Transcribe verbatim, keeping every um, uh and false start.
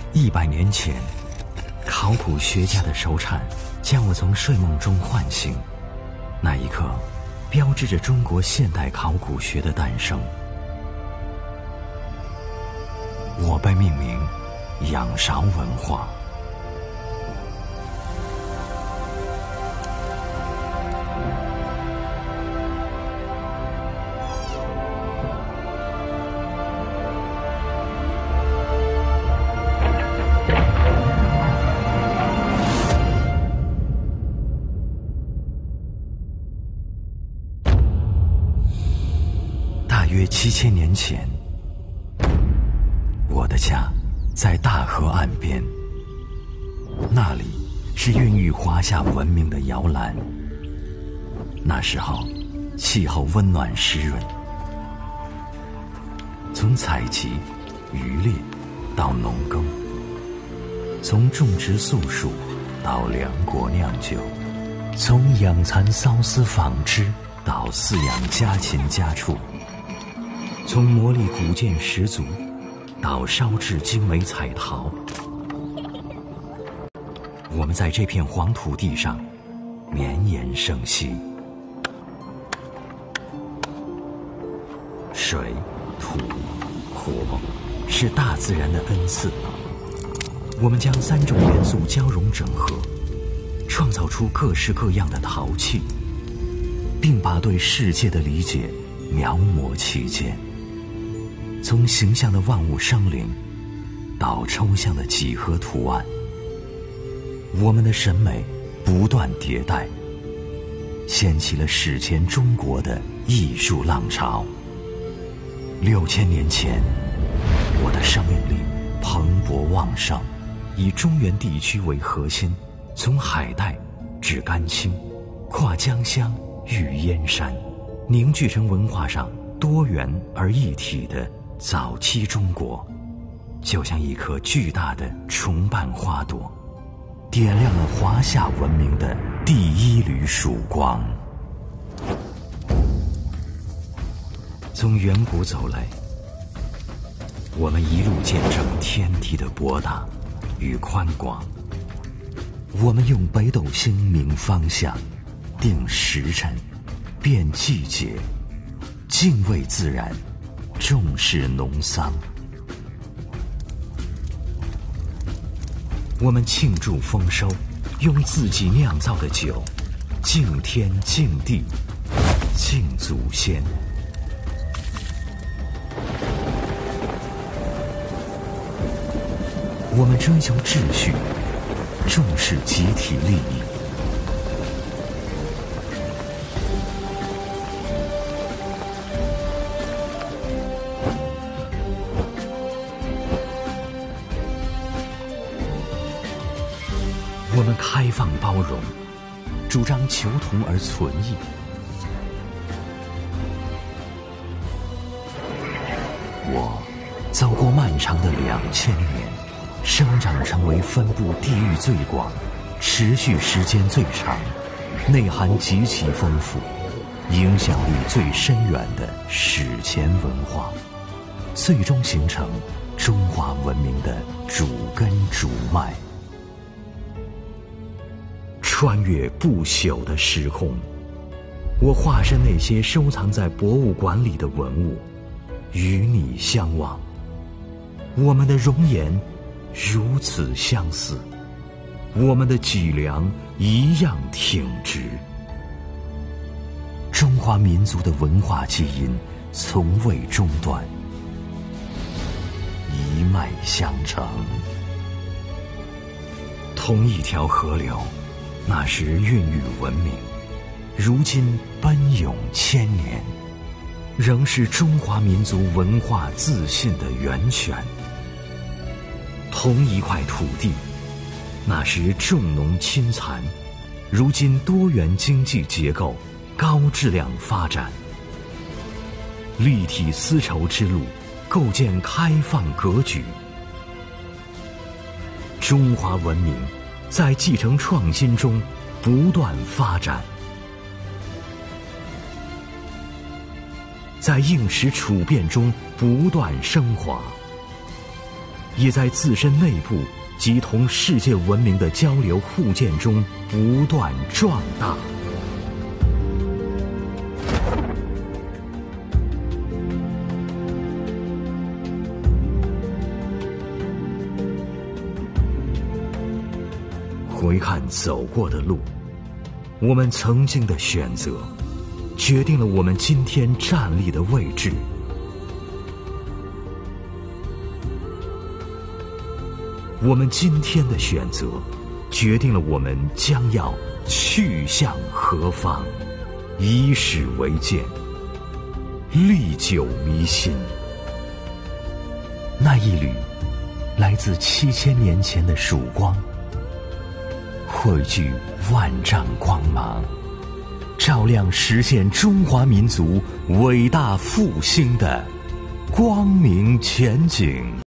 一百年前，考古学家的手铲将我从睡梦中唤醒，那一刻，标志着中国现代考古学的诞生。我被命名仰韶文化。大约七千年前，我的家在大河岸边，那里是孕育华夏文明的摇篮。那时候，气候温暖湿润，从采集、渔猎到农耕，从种植素树到粮国酿酒，从养蚕缫丝纺织到饲养家禽家畜，从磨砺古建石足到烧制精美彩陶，我们在这片黄土地上绵延生息。水、土、火是大自然的恩赐，我们将三种元素交融整合，创造出各式各样的陶器，并把对世界的理解描摹其间。从形象的万物生灵到抽象的几何图案，我们的审美不断迭代，掀起了史前中国的艺术浪潮。六千年前，我的生命力蓬勃旺盛，以中原地区为核心，从海带至甘青，跨江湘遇燕山，凝聚成文化上多元而一体的早期中国，就像一颗巨大的重瓣花朵，点亮了华夏文明的第一缕曙光。从远古走来，我们一路见证天地的博大与宽广。我们用北斗星明方向，定时辰，辨季节，敬畏自然，重视农桑。我们庆祝丰收，用自己酿造的酒，敬天敬地，敬祖先。我们追求秩序，重视集体利益。我们开放包容，主张求同而存异。我走过漫长的两千年，生长成为分布地域最广、持续时间最长、内涵极其丰富、影响力最深远的史前文化，最终形成中华文明的主根主脉。穿越不朽的时空，我化身那些收藏在博物馆里的文物，与你相望。我们的容颜如此相似，我们的脊梁一样挺直。中华民族的文化基因从未中断，一脉相承。同一条河流，那时孕育文明，如今奔涌千年，仍是中华民族文化自信的源泉。同一块土地，那时重农轻残，如今多元经济结构，高质量发展。立体丝绸之路，构建开放格局。中华文明在继承创新中不断发展，在应时处变中不断升华。 也在自身内部及同世界文明的交流互鉴中不断壮大。回看走过的路，我们曾经的选择，决定了我们今天站立的位置。我们今天的选择，决定了我们将要去向何方。以史为鉴，历久弥新。那一缕来自七千年前的曙光，汇聚万丈光芒，照亮实现中华民族伟大复兴的光明前景。